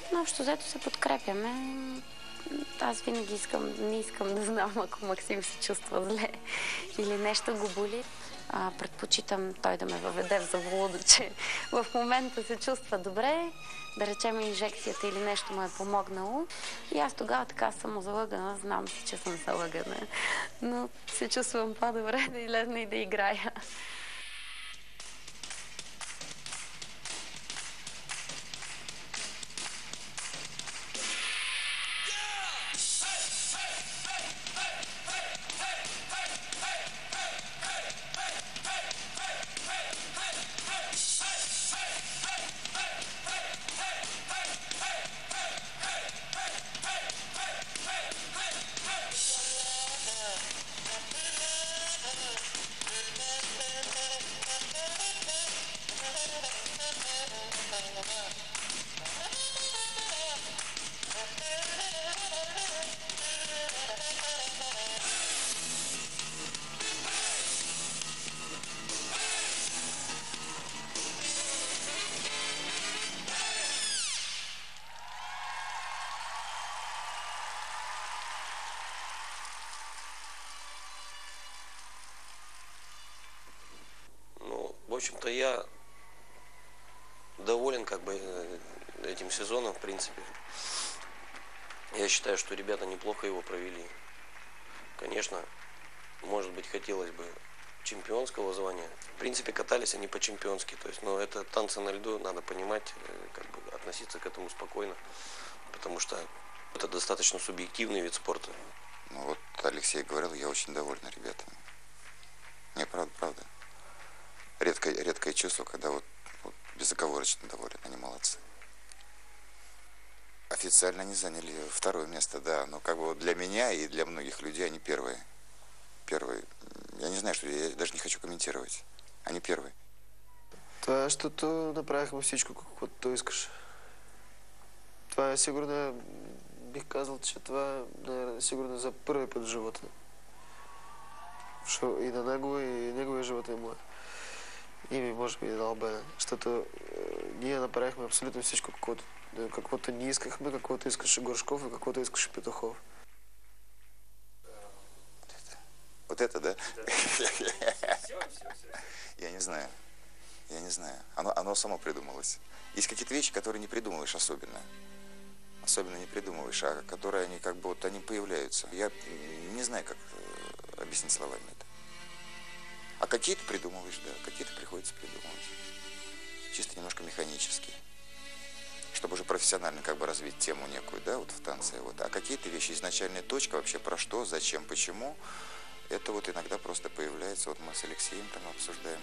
Но общо взето се подкрепяме. Аз винаги не искам да знам, ако Максим се чувства зле или нещо го боли. Предпочитам той да ме въведе в заблуда, че в момента се чувства добре, да речем инжекцията или нещо му е помогнало. И аз тогава така съм му залъгана, знам си, че съм залъгана, но се чувствам по-добре да излезна и да играя. В общем-то, я доволен этим сезоном, в принципе. Я считаю, что ребята неплохо его провели. Конечно, может быть, хотелось бы чемпионского звания. В принципе, катались они по-чемпионски. То есть, но это танцы на льду, надо понимать, относиться к этому спокойно. Потому что это достаточно субъективный вид спорта. Ну вот Алексей говорил, я очень доволен ребятами. Не, правда. Редкое чувство, когда вот безоговорочно доволен, они молодцы. Официально они заняли второе место, да, но для меня и для многих людей они первые. Я не знаю, я даже не хочу комментировать. Они первые. Това, защото направихме всичко, каквото искаш. Това е сигурно, бих казал, че това е сигурно за първи път в живота. И на него, и неговия живот е моя. И ми може би да обеда. Защото ние направихме абсолютно всичко, каквото ние искахме, каквото искаше Горшков и каквото искаше Петухов. Вот это, да? Я не знаю. Оно само придумалось. Есть какие-то вещи, которые не придумываешь особенно. Особенно не придумываешь, а которые они появляются. Я не знаю, как объяснить словами это. А какие-то придумываешь, да, какие-то приходится придумывать. Чисто немножко механически. Чтобы уже профессионально развить тему некую, да, вот в танце. Вот. А какие-то вещи, изначальная точка, вообще про что, зачем, почему, это вот иногда просто появляется. Вот мы с Алексеем там обсуждаем.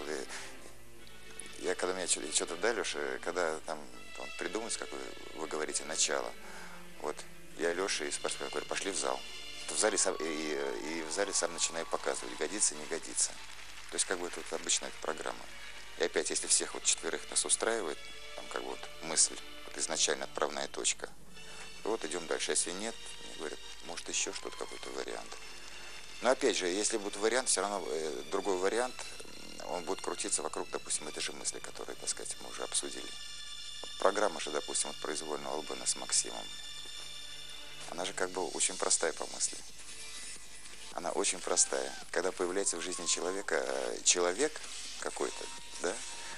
Я когда мне что-то дали, когда там придумать, как вы говорите, начало. Вот я Леше и спрашиваю, говорю, пошли в зал. В зале в зале сам начинаю показывать, годится, не годится. То есть это обычная программа. И опять, если всех четверых нас устраивает, мысль, изначально отправная точка, то идем дальше. Если нет, говорят, может еще что-то, какой-то вариант. Но опять же, если будет вариант, все равно другой вариант, он будет крутиться вокруг, допустим, этой же мысли, которую, так сказать, мы уже обсудили. Программа же, допустим, произвольного Албена с Максимом. Она же очень простая по мысли. Она очень простая. Когда появляется в жизни человека человек какой-то, да,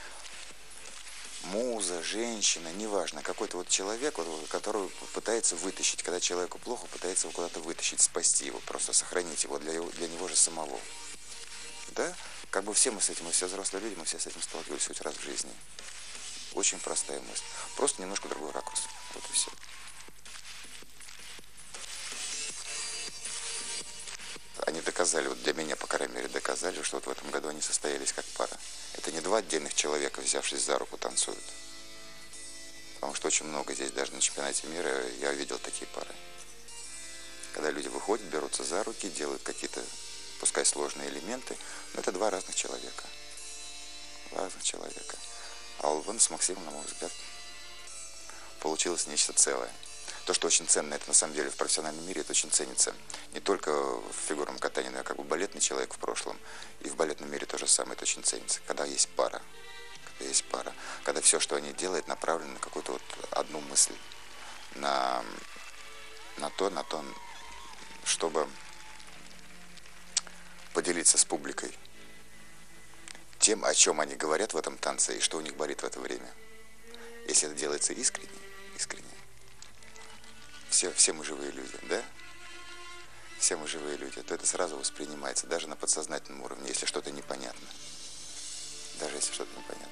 муза, женщина, неважно, какой-то человек, который пытается вытащить, когда человеку плохо, пытается его куда-то вытащить, спасти его, просто сохранить его для него же самого. Да? Все мы с этим, мы все взрослые люди, мы все с этим сталкивались хоть раз в жизни. Очень простая мысль. Просто немножко другой ракурс. Вот и все. Они доказали, для меня, по крайней мере, доказали, что в этом году они состоялись как пара. Это не два отдельных человека, взявшись за руку, танцуют. Потому что очень много здесь, даже на чемпионате мира, я видел такие пары. Когда люди выходят, берутся за руки, делают какие-то, пускай сложные элементы, но это два разных человека. А Албен с Максимом, на мой взгляд, получилось нечто целое. То, что очень ценно, это на самом деле в профессиональном мире это очень ценится. Не только в фигурном катании, но я балетный человек в прошлом. И в балетном мире то же самое, это очень ценится. Когда есть пара. Когда все, что они делают, направлено на какую-то одну мысль. на то, чтобы поделиться с публикой тем, о чем они говорят в этом танце и что у них болит в это время. Если это делается искренне, все мы живые люди, да? Все мы живые люди, то это сразу воспринимается, даже на подсознательном уровне, если что-то непонятно. Даже если что-то непонятно.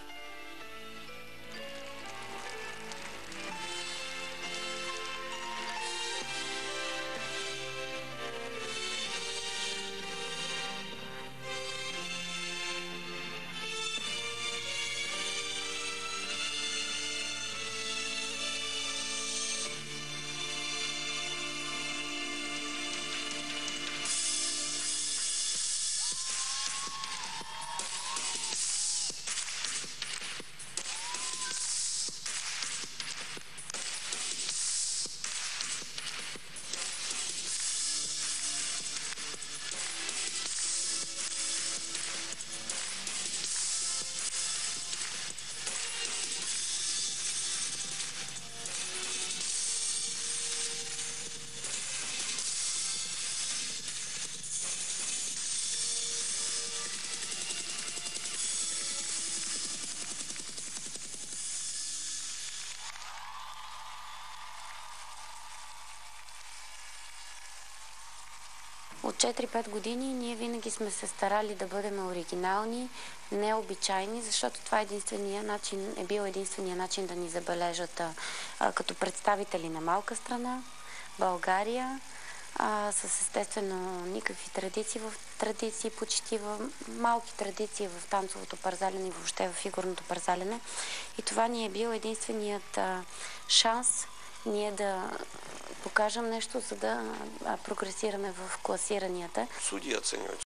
От 4-5 години ние винаги сме се старали да бъдем оригинални, необичайни, защото това е бил единствения начин да ни забележат като представители на малка страна, България, с естествено никакви традиции, почти малки традиции в танцовото парзалене и въобще в фигурното парзалене. И това ни е бил единственият шанс ние да покажем нещо, за да прогресираме в класиранията. Судьи оценивают